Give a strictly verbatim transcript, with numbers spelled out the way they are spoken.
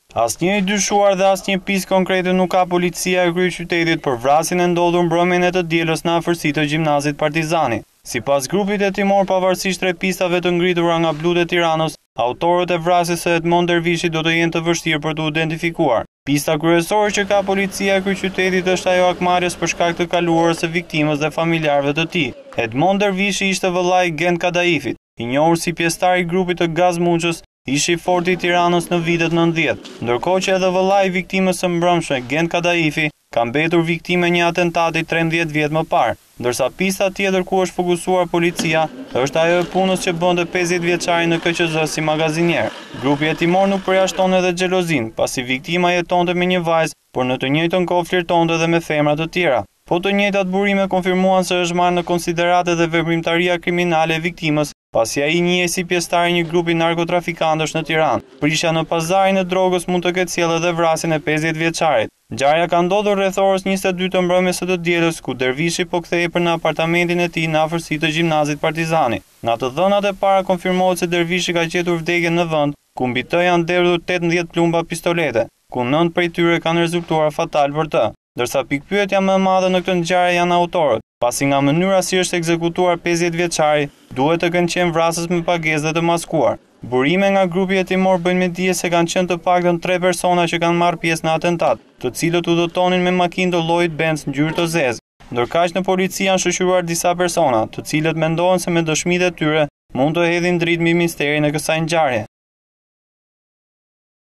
Asnjë i dyshuar dhe asnjë pjesë konkrete nuk ka policia e kryeqytetit për vrasjen e ndodhur mbrëmjen e të dielës në afërsi të gjimnazit Partizani. Sipas grupit hetimor, pavarësisht tre pistave të ngritura nga blut e Tiranës, autorët e vrasjes së Edmond Dervishit do të jenë të vështirë për të identifikuar. Pista kryesore që ka policia e kryeqytetit është ajo akmarrjes për shkak të kaluarës së viktimës dhe familjarëve të tij. Edmond Dervishi ishte vëllai i Gent Kadaifit, i njohur si pjesëtar i grupit të Gazmuçës, ishi i fortë i Tiranës në vitet nëntëdhjetë, ndërkohë që edhe vëllai i viktimës së mbrëmshme, Gent Kadaifi, ka mbetur viktimë e një atentati trembëdhjetë vjet më parë, ndërsa pista tjetër ku është fokusuar policia është ajo e punës që bënte pesëdhjetë vjeçari në K Q Z si magazinier. Grupi hetimor nuk përjashton edhe xhelozin, pasi viktima jetonte me një vajzë, por në të njëjtën kohë flirtonte edhe me femra të tjera. Po të njëjtat burime konfirmuan se është marrë në konsiderat edhe veprimtaria kriminale e viktimës, pasi ai njihet si pjesëtar i një grupi narkotrafikantësh në Tiranë. Prishja në pazarin e drogës mund të ketë sjellë edhe vrasjen e pesëdhjetë vjeçarit. Ngjarja ka ndodhur rreth orës njëzet e dy të mbrëmjes së të dielës, ku Dervishi po kthehej për në apartamentin e tij në afërsi të gjimnazit Partizani. Nga të dhënat e para konfirmohet se Dervishi ka gjetur vdekjen në vend, ku mbi të janë derdhur tetëdhjetë plumba pistolete, ku nëntë prej tyre kanë rezultuar fatal për të. Ndërsa pikpyetja më e madhe në këtë ngjarje janë autorët, pasi nga mënyra si është ekzekutuar pesëdhjetë vjeçari, duhet të kenë qenë vrasës me pagesë dhe të maskuar. Burime nga grupi hetimor bëjnë me dije se kanë qenë të paktën tre persona që kanë marrë pjesë në atentat, të cilët udhëtonin me makinë të llojit Benz ngjyrë të zezë. Ndërkaq në polici janë shoqëruar disa persona, të cilët mendohen se me dëshmitë e tyre mund të hedhin dritë mbi misterin e kësaj ngjarje.